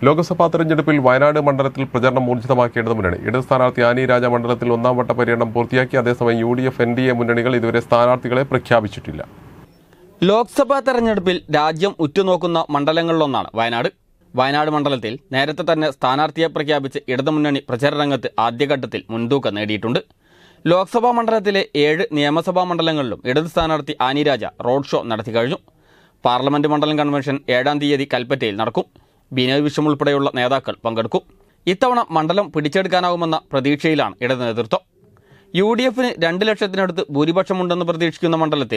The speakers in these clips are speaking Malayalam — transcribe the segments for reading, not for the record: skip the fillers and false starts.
ലോക്സഭാ തെരഞ്ഞെടുപ്പിൽ വയനാട് മണ്ഡലത്തിൽ പ്രചരണം ഊർജിതമാക്കിയ ഇടതുമുന്നണി. ഇടത് സ്ഥാനാർത്ഥി ആനി രാജ മണ്ഡലത്തിൽ ഒന്നാം വട്ട പര്യടനം പൂർത്തിയാക്കി. അതേസമയം UDF, NDA മുന്നണികൾ ഇതുവരെ സ്ഥാനാർത്ഥികളെ പ്രഖ്യാപിച്ചിട്ടില്ല. ലോക്സഭാ തെരഞ്ഞെടുപ്പിൽ രാജ്യം ഉറ്റുനോക്കുന്ന മണ്ഡലങ്ങളിലൊന്നാണ് വയനാട്. വയനാട് മണ്ഡലത്തിൽ നേരത്തെ തന്നെ സ്ഥാനാർത്ഥിയെ പ്രഖ്യാപിച്ച് ഇടതുമുന്നണി പ്രചാരണരംഗത്ത് ആദ്യഘട്ടത്തിൽ മുൻതൂക്കം നേടിയിട്ടുണ്ട്. ലോക്സഭാ മണ്ഡലത്തിലെ 7 നിയമസഭാ മണ്ഡലങ്ങളിലും ഇടത് സ്ഥാനാർത്ഥി ആനി രാജ റോഡ് ഷോ നടത്തി കഴിഞ്ഞു. പാർലമെന്റ് മണ്ഡലം കൺവെൻഷൻ 7-ാം തീയതി കൽപ്പറ്റയിൽ നടക്കും. ബിനോയ് വിശ്വം ഉൾപ്പെടെയുള്ള നേതാക്കൾ പങ്കെടുക്കും. ഇത്തവണ മണ്ഡലം പിടിച്ചെടുക്കാനാവുമെന്ന പ്രതീക്ഷയിലാണ് ഇടത് നേതൃത്വം. UDFന് 2 ലക്ഷത്തിനടുത്ത് ഭൂരിപക്ഷമുണ്ടെന്ന് പ്രതീക്ഷിക്കുന്ന മണ്ഡലത്തിൽ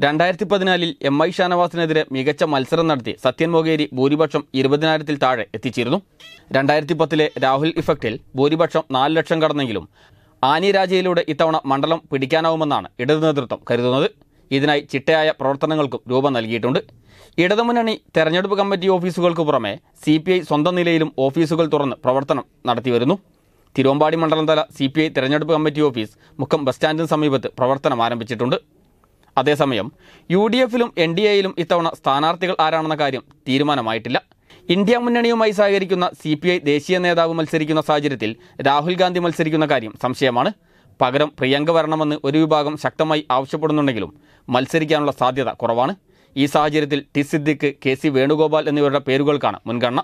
2014 MI ഷാനവാസിനെതിരെ മികച്ച മത്സരം നടത്തി സത്യൻ മൊകേരി ഭൂരിപക്ഷം 20,000-ൽ താഴെ എത്തിച്ചിരുന്നു. 2010 രാഹുൽ ഇഫക്റ്റിൽ ഭൂരിപക്ഷം 4 ലക്ഷം കടന്നെങ്കിലും ആനി രാജയിലൂടെ ഇത്തവണ മണ്ഡലം പിടിക്കാനാവുമെന്നാണ് ഇടത് നേതൃത്വം കരുതുന്നത്. ഇതിനായി ചിട്ടയായ പ്രവർത്തനങ്ങൾക്കും രൂപം നൽകിയിട്ടുണ്ട്. ഇടതുമുന്നണി തെരഞ്ഞെടുപ്പ് കമ്മിറ്റി ഓഫീസുകൾക്ക് പുറമെ CPI സ്വന്തം നിലയിലും ഓഫീസുകൾ തുറന്ന് പ്രവർത്തനം നടത്തിവരുന്നു. തിരുവമ്പാടി മണ്ഡലം തല CPI തെരഞ്ഞെടുപ്പ് കമ്മിറ്റി ഓഫീസ് മുക്കം ബസ് സ്റ്റാൻഡിന് സമീപത്ത് പ്രവർത്തനം ആരംഭിച്ചിട്ടുണ്ട്. അതേസമയം UDFലും NDAയിലും ഇത്തവണ സ്ഥാനാർത്ഥികൾ ആരാണെന്ന കാര്യം തീരുമാനമായിട്ടില്ല. ഇന്ത്യ മുന്നണിയുമായി സഹകരിക്കുന്ന CPI ദേശീയ നേതാവ് മത്സരിക്കുന്ന സാഹചര്യത്തിൽ രാഹുൽ ഗാന്ധി മത്സരിക്കുന്ന കാര്യം സംശയമാണ്. പകരം പ്രിയങ്ക വരണമെന്ന് ഒരു വിഭാഗം ശക്തമായി ആവശ്യപ്പെടുന്നുണ്ടെങ്കിലും മത്സരിക്കാനുള്ള സാധ്യത കുറവാണ്. ഈ സാഹചര്യത്തിൽ ടി സിദ്ദിഖ്, KC വേണുഗോപാൽ എന്നിവരുടെ പേരുകൾക്കാണ് മുൻഗണന.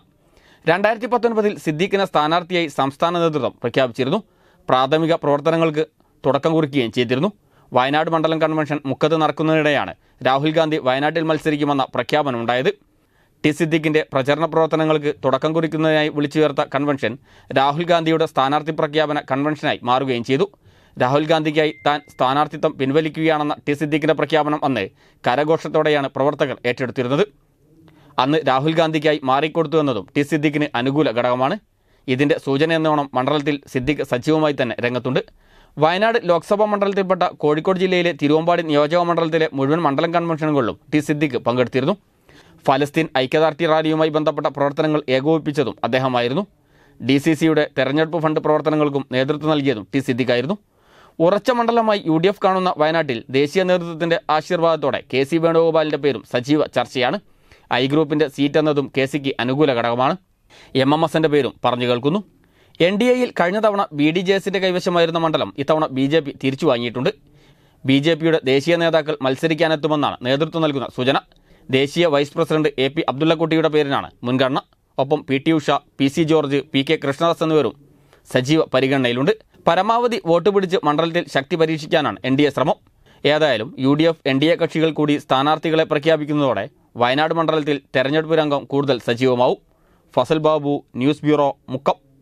2019 സിദ്ദിഖിനെ സ്ഥാനാർത്ഥിയായി സംസ്ഥാന നേതൃത്വം പ്രഖ്യാപിച്ചിരുന്നു. പ്രാഥമിക പ്രവർത്തനങ്ങൾക്ക് തുടക്കം കുറിക്കുകയും ചെയ്തിരുന്നു. വയനാട് മണ്ഡലം കൺവെൻഷൻ മുക്കത്ത് നടക്കുന്നതിനിടെയാണ് രാഹുൽ ഗാന്ധി വയനാട്ടിൽ മത്സരിക്കുമെന്ന പ്രഖ്യാപനമുണ്ടായത്. ടി സിദ്ദിഖിന്റെ പ്രചരണ പ്രവർത്തനങ്ങൾക്ക് തുടക്കം കുറിക്കുന്നതിനായി വിളിച്ചു ചേർത്ത കൺവെൻഷൻ രാഹുൽ ഗാന്ധിയുടെ സ്ഥാനാർത്ഥി പ്രഖ്യാപന കൺവെൻഷനായി മാറുകയും ചെയ്തു. രാഹുൽ ഗാന്ധിക്കായി താൻ സ്ഥാനാർത്ഥിത്വം പിൻവലിക്കുകയാണെന്ന ടി സിദ്ദിഖിന്റെ പ്രഖ്യാപനം അന്ന് കരഘോഷത്തോടെയാണ് പ്രവർത്തകർ ഏറ്റെടുത്തിരുന്നത്. അന്ന് രാഹുൽ ഗാന്ധിക്കായി മാറിക്കൊടുത്തുവെന്നതും ടി സിദ്ദിഖിന് അനുകൂല ഘടകമാണ്. ഇതിന്റെ സൂചനയെന്നോണം മണ്ഡലത്തിൽ സിദ്ദിഖ് സജീവമായി തന്നെ രംഗത്തുണ്ട്. വയനാട് ലോക്സഭാ മണ്ഡലത്തിൽപ്പെട്ട കോഴിക്കോട് ജില്ലയിലെ തിരുവമ്പാടി നിയോജക മണ്ഡലത്തിലെ മുഴുവൻ മണ്ഡലം കൺവെൻഷനുകളിലും ടി സിദ്ദിഖ് പങ്കെടുത്തിരുന്നു. ഫലസ്തീൻ ഐക്യദാർഢ്യ റാലിയുമായി ബന്ധപ്പെട്ട പ്രവർത്തനങ്ങൾ ഏകോപിപ്പിച്ചതും അദ്ദേഹമായിരുന്നു. DCCയുടെ തെരഞ്ഞെടുപ്പ് ഫണ്ട് പ്രവർത്തനങ്ങൾക്കും നേതൃത്വം നൽകിയതും ടി സിദ്ദിഖായിരുന്നു. ഉറച്ച മണ്ഡലമായി UDF കാണുന്ന വയനാട്ടിൽ ദേശീയ നേതൃത്വത്തിന്റെ ആശീർവാദത്തോടെ KC വേണുഗോപാലിന്റെ പേരും സജീവ ചർച്ചയാണ്. I ഗ്രൂപ്പിന്റെ സീറ്റ് എന്നതും KCക്ക് അനുകൂല ഘടകമാണ്. MMSന്റെ പേരും പറഞ്ഞു കേൾക്കുന്നു. NDAയിൽ കഴിഞ്ഞ തവണ BDJSന്റെ കൈവശമായിരുന്ന മണ്ഡലം ഇത്തവണ BJP തിരിച്ചു വാങ്ങിയിട്ടുണ്ട്. BJPയുടെ ദേശീയ നേതാക്കൾ മത്സരിക്കാനെത്തുമെന്നാണ് നേതൃത്വം നൽകുന്ന സൂചന. ദേശീയ വൈസ് പ്രസിഡന്റ് AP അബ്ദുള്ളക്കുട്ടിയുടെ പേരിനാണ് മുൻഗണന. ഒപ്പം PT Usha, PC George, PK Krishnadas എന്നിവരും സജീവ പരിഗണനയിലുണ്ട്. പരമാവധി വോട്ട് പിടിച്ച് മണ്ഡലത്തിൽ ശക്തി പരീക്ഷിക്കാനാണ് NDA ശ്രമം. ഏതായാലും UDF, NDA കക്ഷികൾ കൂടി സ്ഥാനാർത്ഥികളെ പ്രഖ്യാപിക്കുന്നതോടെ വയനാട് മണ്ഡലത്തിൽ തെരഞ്ഞെടുപ്പ് രംഗം കൂടുതൽ സജീവമാവും. Fasal Babu, news bureau, Mukkam.